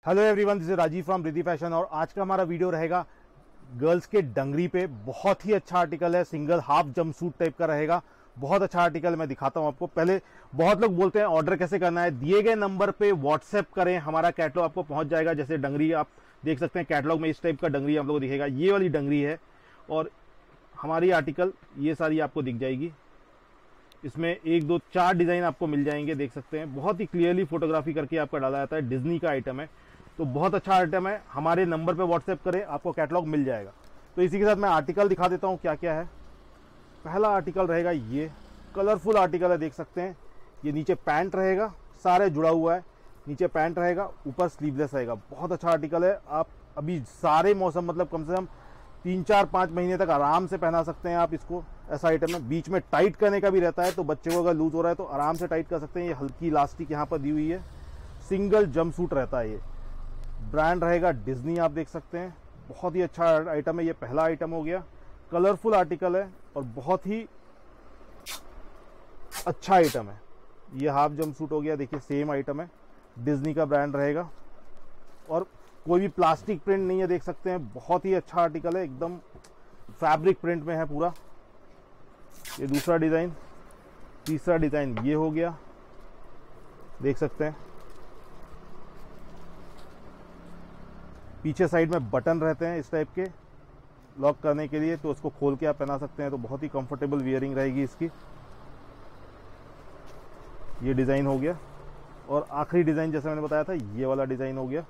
Hello everyone, this is Rajiv from Riddhi fashion. और आज का हमारा वीडियो रहेगा गर्ल्स के डंगरी पे। बहुत ही अच्छा आर्टिकल है, सिंगल हाफ जंपसूट टाइप का रहेगा। बहुत अच्छा आर्टिकल मैं दिखाता हूं आपको। पहले बहुत लोग बोलते हैं ऑर्डर कैसे करना है, दिए गए नंबर पे व्हाट्सएप करें, हमारा कैटलॉग आपको पहुंच जाएगा। जैसे डंगरी आप देख सकते हैं कैटलॉग में इस टाइप का डंगरी आप लोगों को दिखेगा, ये वाली डंगरी है। और हमारी आर्टिकल ये सारी आपको दिख जाएगी। इसमें 1 2 4 डिजाइन आपको मिल जाएंगे, देख सकते हैं। बहुत ही क्लियरली फोटोग्राफी करके आपका डाला जाता है। डिज्नी का आइटम है, तो बहुत अच्छा आइटम है। हमारे नंबर पे व्हाट्सएप करें, आपको कैटलॉग मिल जाएगा। तो इसी के साथ मैं आर्टिकल दिखा देता हूं क्या क्या है। पहला आर्टिकल रहेगा ये, कलरफुल आर्टिकल है, देख सकते हैं। ये नीचे पैंट रहेगा, सारे जुड़ा हुआ है। नीचे पैंट रहेगा, ऊपर स्लीवलेस रहेगा। बहुत अच्छा आर्टिकल है। आप अभी सारे मौसम, मतलब कम से कम 3 4 5 महीने तक आराम से पहना सकते हैं आप इसको। ऐसा आइटम है। बीच में टाइट करने का भी रहता है, तो बच्चे को अगर लूज हो रहा है तो आराम से टाइट कर सकते हैं। ये हल्की इलास्टिक यहाँ पर दी हुई है। सिंगल जंप सूट रहता है। ये ब्रांड रहेगा डिज्नी, आप देख सकते हैं। बहुत ही अच्छा आइटम है। ये पहला आइटम हो गया। कलरफुल आर्टिकल है और बहुत ही अच्छा आइटम है। ये हाफ जंप सूट हो गया, देखिए सेम आइटम है। डिज्नी का ब्रांड रहेगा और कोई भी प्लास्टिक प्रिंट नहीं है, देख सकते हैं। बहुत ही अच्छा आर्टिकल है, एकदम फैब्रिक प्रिंट में है पूरा। ये दूसरा डिजाइन। तीसरा डिजाइन ये हो गया, देख सकते हैं। पीछे साइड में बटन रहते हैं इस टाइप के लॉक करने के लिए, तो उसको खोल के आप पहना सकते हैं। तो बहुत ही कंफर्टेबल वियरिंग रहेगी इसकी। ये डिजाइन हो गया और आखिरी डिजाइन जैसे मैंने बताया था, ये वाला डिजाइन हो गया।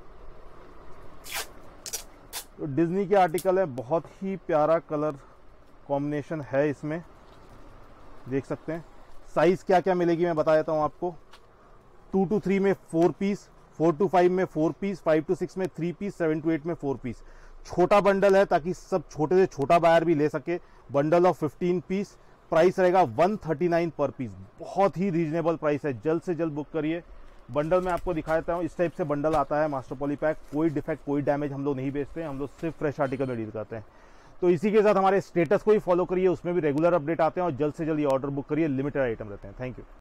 तो डिज्नी के आर्टिकल है, बहुत ही प्यारा कलर कॉम्बिनेशन है इसमें, देख सकते हैं। साइज क्या क्या मिलेगी मैं बता देता हूं आपको। 2 to 3 में 4 पीस, 4 to 5 में 4 पीस, 5 to 6 में 3 पीस, 7 to 8 में 4 पीस। छोटा बंडल है ताकि सब छोटे से छोटा बायर भी ले सके। Bundle of 15 piece. प्राइस रहेगा 139 पर पीस। बहुत ही रीजनेबल प्राइस है। जल्द से जल्द बुक करिए। बंडल में आपको दिखा देता हूँ, इस टाइप से बंडल आता है मास्टर पॉली पैक। कोई डिफेक्ट, कोई डैमेज हम लोग नहीं बेचते हैं। हम लोग सिर्फ फ्रेश आर्टिकल में डील करते हैं। तो इसी के साथ हमारे स्टेटस को ही फॉलो करिए, उसमें भी रेगुलर अपडेट आते हैं। और जल्द से जल्द ये ऑर्डर बुक करिए, लिमिटेड आइटम रहते हैं। Thank you.